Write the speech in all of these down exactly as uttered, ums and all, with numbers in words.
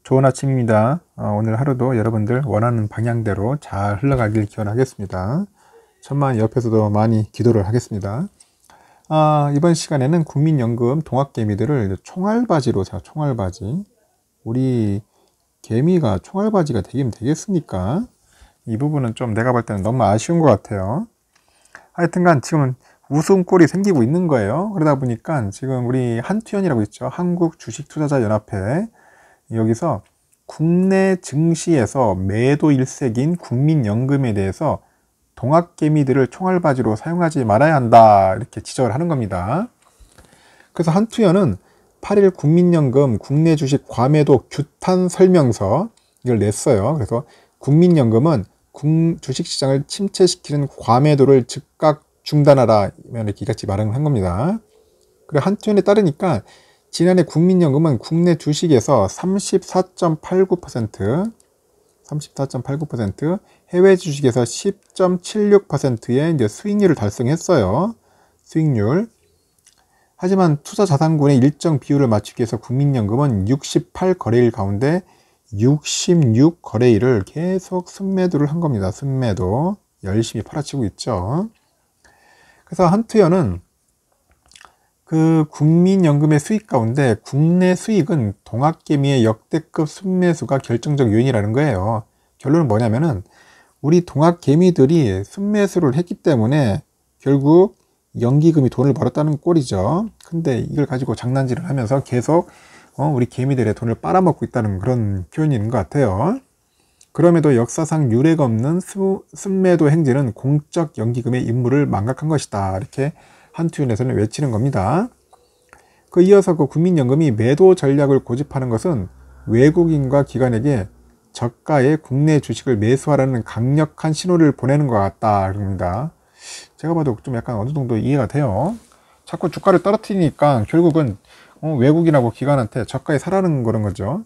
좋은 아침입니다. 어, 오늘 하루도 여러분들 원하는 방향대로 잘 흘러가길 기원하겠습니다. 천만 옆에서도 많이 기도를 하겠습니다. 아, 이번 시간에는 국민연금 동학개미들을 총알바지로 제가 총알바지 우리 개미가 총알바지가 되긴 되겠습니까? 이 부분은 좀 내가 볼 때는 너무 아쉬운 것 같아요. 하여튼간 지금은 웃음꼴이 생기고 있는 거예요. 그러다 보니까 지금 우리 한투연이라고 있죠. 한국주식투자자연합회, 여기서 국내 증시에서 매도 일색인 국민연금에 대해서 동학개미들을 총알바지로 사용하지 말아야 한다, 이렇게 지적을 하는 겁니다. 그래서 한투연은 팔 일 국민연금 국내 주식 과매도 규탄 설명서 이걸 냈어요. 그래서 국민연금은 주식시장을 침체시키는 과매도를 즉각 중단하라, 이렇게 이같이 말을 한 겁니다. 그리고 한투연에 따르니까 지난해 국민연금은 국내 주식에서 삼십사 점 팔구 퍼센트, 삼십사 점 팔구 퍼센트, 해외 주식에서 십 점 칠육 퍼센트의 이제 수익률을 달성했어요. 수익률. 하지만 투자 자산군의 일정 비율을 맞추기 위해서 국민연금은 육십팔 거래일 가운데 육십육 거래일을 계속 순매도를 한 겁니다. 순매도. 열심히 팔아치고 있죠. 그래서 한투연은 그 국민연금의 수익 가운데 국내 수익은 동학개미의 역대급 순매수가 결정적 요인이라는 거예요. 결론은 뭐냐면은 우리 동학개미들이 순매수를 했기 때문에 결국 연기금이 돈을 벌었다는 꼴이죠. 근데 이걸 가지고 장난질을 하면서 계속 어, 우리 개미들의 돈을 빨아먹고 있다는 그런 표현인 것 같아요. 그럼에도 역사상 유례가 없는 수, 순매도 행진은 공적 연기금의 임무를 망각한 것이다, 이렇게 한투연에서는 외치는 겁니다. 그 이어서 그 국민연금이 매도 전략을 고집하는 것은 외국인과 기관에게 저가의 국내 주식을 매수하라는 강력한 신호를 보내는 것 같다, 그럽니다. 제가 봐도 좀 약간 어느 정도 이해가 돼요. 자꾸 주가를 떨어뜨리니까 결국은 어, 외국인하고 기관한테 저가에 사라는 그런 거죠.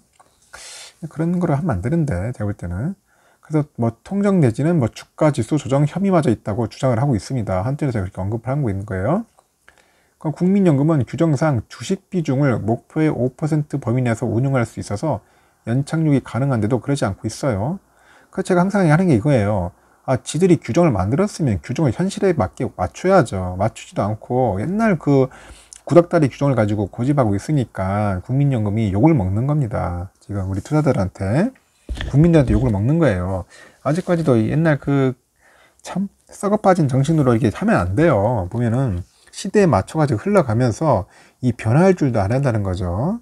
그런 거를 하면 안 되는데, 제가 볼 때는. 그래서 뭐 통정 내지는 뭐 주가 지수 조정 혐의마저 있다고 주장을 하고 있습니다. 한쪽에서 그렇게 언급을 하고 있는 거예요. 그럼 국민연금은 규정상 주식 비중을 목표의 오 퍼센트 범위 내에서 운용할 수 있어서 연착륙이 가능한데도 그러지 않고 있어요. 그래서 제가 항상 하는 게 이거예요. 아, 지들이 규정을 만들었으면 규정을 현실에 맞게 맞춰야죠. 맞추지도 않고 옛날 그 구닥다리 규정을 가지고 고집하고 있으니까 국민연금이 욕을 먹는 겁니다. 지금 우리 투자자들한테, 국민들한테 욕을 먹는 거예요. 아직까지도 옛날 그 참 썩어 빠진 정신으로 이렇게 하면 안 돼요. 보면은 시대에 맞춰가지고 흘러가면서 이 변화할 줄도 안 한다는 거죠.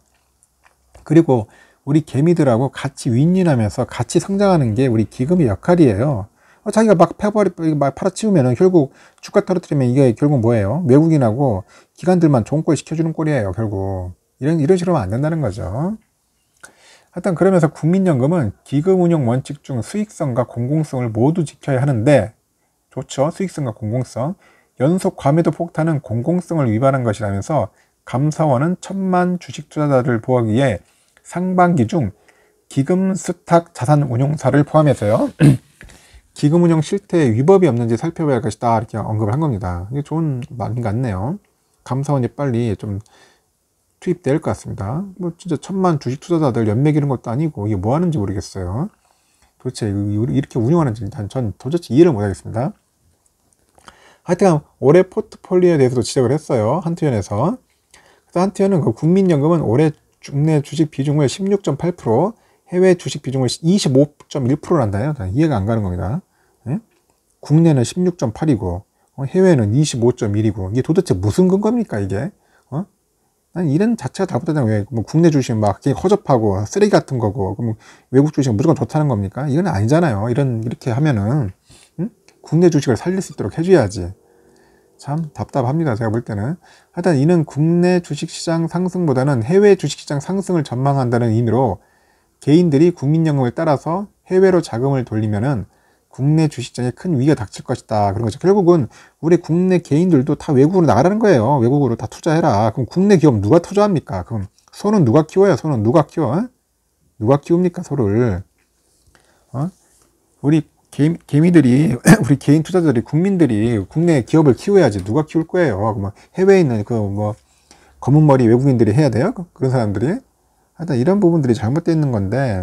그리고 우리 개미들하고 같이 윈윈하면서 같이 성장하는 게 우리 기금의 역할이에요. 어, 자기가 막 패버리, 막 팔아치우면은 결국 주가 떨어뜨리면 이게 결국 뭐예요? 외국인하고 기관들만 좋은 꼴 시켜주는 꼴이에요, 결국. 이런, 이런 식으로 하면 안 된다는 거죠. 하여튼 그러면서 국민연금은 기금 운용 원칙 중 수익성과 공공성을 모두 지켜야 하는데, 좋죠. 수익성과 공공성. 연속 과매도 폭탄은 공공성을 위반한 것이라면서 감사원은 천만 주식 투자자를 보호하기 위해 상반기 중 기금 수탁 자산 운용사를 포함해서요. 기금 운용 실태에 위법이 없는지 살펴봐야 할 것이다, 이렇게 언급을 한 겁니다. 이게 좋은 말인 것 같네요. 감사원이 빨리 좀 투입될 것 같습니다. 뭐 진짜 천만 주식 투자자들 연맥 이런 것도 아니고 이게 뭐 하는지 모르겠어요. 도대체 이렇게 운영하는지 전 도대체 이해를 못 하겠습니다. 하여튼 올해 포트폴리오에 대해서도 지적을 했어요, 한투연에서. 그래서 한투연은 그 국민연금은 올해 국내 주식 비중을 십육 점 팔 퍼센트, 해외 주식 비중을 이십오 점 일 퍼센트란다요. 이해가 안 가는 겁니다. 예? 국내는 십육 점 팔이고 어, 해외는 이십오 점 일이고 이게 도대체 무슨 근거입니까, 이게? 어? 난 이런 자체가 잘못되잖아요. 왜 뭐 국내 주식은 막 허접하고 쓰레기 같은 거고, 그럼 외국 주식은 무조건 좋다는 겁니까? 이건 아니잖아요. 이런 이렇게 하면은 응? 국내 주식을 살릴 수 있도록 해줘야지. 참 답답합니다, 제가 볼 때는. 하여튼 이는 국내 주식시장 상승보다는 해외 주식시장 상승을 전망한다는 의미로 개인들이 국민연금을 따라서 해외로 자금을 돌리면은 국내 주식시장에 큰 위기가 닥칠 것이다, 그런 거죠. 결국은 우리 국내 개인들도 다 외국으로 나가라는 거예요. 외국으로 다 투자해라. 그럼 국내 기업 누가 투자합니까? 그럼 소는 누가 키워요? 소는 누가 키워? 어? 누가 키웁니까, 소를? 어? 우리 개, 개미들이 우리 개인 투자자들이, 국민들이 국내 기업을 키워야지. 누가 키울 거예요? 해외에 있는 그 뭐 검은 머리 외국인들이 해야 돼요? 그런 사람들이? 하여튼 이런 부분들이 잘못되어 있는 건데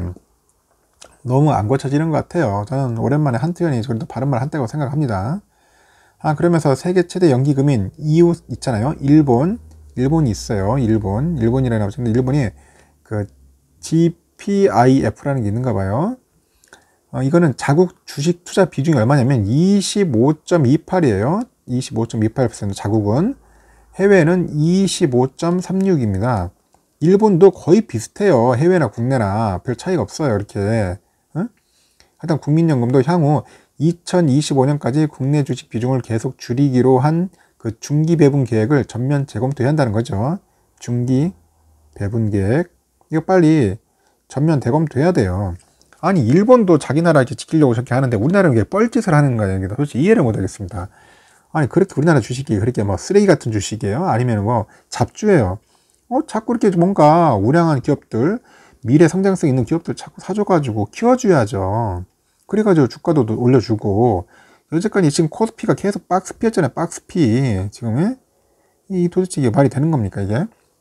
너무 안 고쳐지는 것 같아요. 저는 오랜만에 한투현이 그래도 바른 말 한다고 생각합니다. 아, 그러면서 세계 최대 연기금인 이유 있잖아요. 일본, 일본이 있어요. 일본, 일본이라고 나오죠. 근데 일본이 그 지피아이에프라는 게 있는가 봐요. 어, 이거는 자국 주식 투자 비중이 얼마냐면 이십오 점 이팔이에요. 이십오 점 이팔 퍼센트 자국은. 해외는 이십오 점 삼육입니다. 일본도 거의 비슷해요. 해외나 국내나 별 차이가 없어요. 이렇게. 응? 하여튼 국민연금도 향후 이천이십오 년까지 국내 주식 비중을 계속 줄이기로 한 그 중기 배분 계획을 전면 재검토해야 한다는 거죠. 중기 배분 계획. 이거 빨리 전면 재검토해야 돼요. 아니, 일본도 자기 나라 이렇게 지키려고 저렇게 하는데 우리나라는 왜 뻘짓을 하는 거예요? 솔직히 이해를 못 하겠습니다. 아니, 그렇게 우리나라 주식이 그렇게 뭐 쓰레기 같은 주식이에요? 아니면 뭐 잡주예요? 어, 자꾸 이렇게 뭔가 우량한 기업들, 미래 성장성 있는 기업들 자꾸 사줘가지고 키워줘야죠. 그래가지고 주가도 올려주고, 여태까지 지금 코스피가 계속 박스피였잖아요. 박스피. 지금, 이 도대체 이게 말이 되는 겁니까, 이게?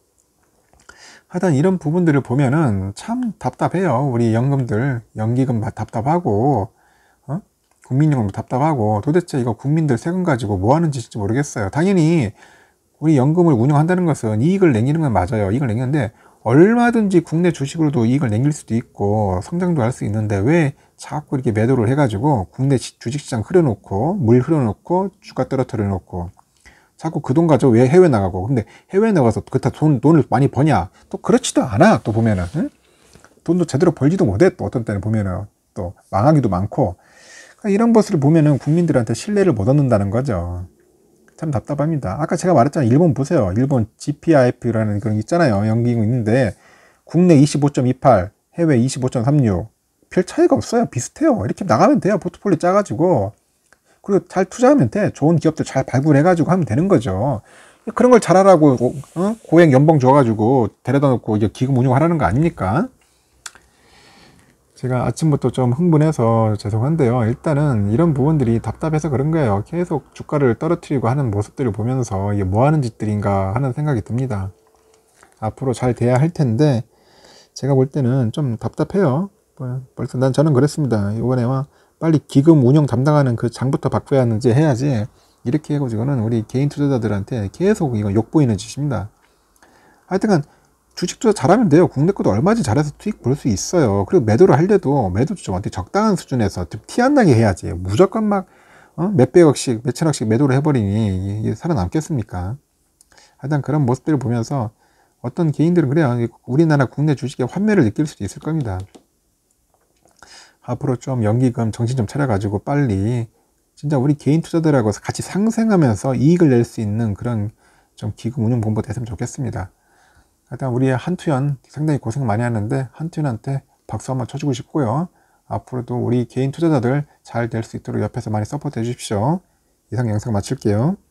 하여튼 이런 부분들을 보면은 참 답답해요. 우리 연금들, 연기금 답답하고, 어? 국민연금도 답답하고, 도대체 이거 국민들 세금 가지고 뭐 하는 짓인지 모르겠어요. 당연히 우리 연금을 운영한다는 것은 이익을 내기는 건 맞아요. 이익을 내기는데 얼마든지 국내 주식으로도 이익을 내길 수도 있고 성장도 할 수 있는데 왜 자꾸 이렇게 매도를 해가지고 국내 주식시장 흐려놓고 물 흐려놓고 주가 떨어뜨려 놓고 자꾸 그 돈 가지고 왜 해외 나가고. 근데 해외 나가서 그렇다 돈, 돈을 많이 버냐? 또 그렇지도 않아. 또 보면은 응? 돈도 제대로 벌지도 못해. 또 어떤 때는 보면은 또 망하기도 많고. 그러니까 이런 것을 보면은 국민들한테 신뢰를 못 얻는다는 거죠. 참 답답합니다. 아까 제가 말했잖아요. 일본 보세요. 일본 지피아이에프라는 그런 게 있잖아요. 연기금 있는데 국내 이십오 점 이팔, 해외 이십오 점 삼육. 별 차이가 없어요. 비슷해요. 이렇게 나가면 돼요. 포트폴리오 짜가지고. 그리고 잘 투자하면 돼. 좋은 기업들 잘 발굴해가지고 하면 되는 거죠. 그런 걸 잘하라고 어? 고액 연봉 줘가지고 데려다 놓고 이제 기금 운용하라는 거 아닙니까? 제가 아침부터 좀 흥분해서 죄송한데요. 일단은 이런 부분들이 답답해서 그런 거예요. 계속 주가를 떨어뜨리고 하는 모습들을 보면서 이게 뭐 하는 짓들인가 하는 생각이 듭니다. 앞으로 잘 돼야 할 텐데 제가 볼 때는 좀 답답해요. 벌써 난 저는 그랬습니다. 이번에 막 빨리 기금 운영 담당하는 그 장부터 바꿔야 하는지 해야지 이렇게 해가지고는 우리 개인 투자자들한테 계속 이거 욕보이는 짓입니다. 하여튼간 주식 투자 잘하면 돼요. 국내 것도 얼마든지 잘해서 수익 볼 수 있어요. 그리고 매도를 하려도 매도도 좀 어떻게 적당한 수준에서 티 안 나게 해야지. 무조건 막 어? 몇백억씩 몇천억씩 매도를 해버리니 이게 살아남겠습니까? 하여튼 그런 모습들을 보면서 어떤 개인들은 그래요. 우리나라 국내 주식의 환멸을 느낄 수도 있을 겁니다. 앞으로 좀 연기금 정신 좀 차려가지고 빨리 진짜 우리 개인 투자들하고 같이 상생하면서 이익을 낼 수 있는 그런 좀 기금 운용 공부가 됐으면 좋겠습니다. 하여튼 우리 한투현 상당히 고생 많이 하는데 한투현한테 박수 한번 쳐주고 싶고요. 앞으로도 우리 개인 투자자들 잘 될 수 있도록 옆에서 많이 서포트 해 주십시오. 이상 영상 마칠게요.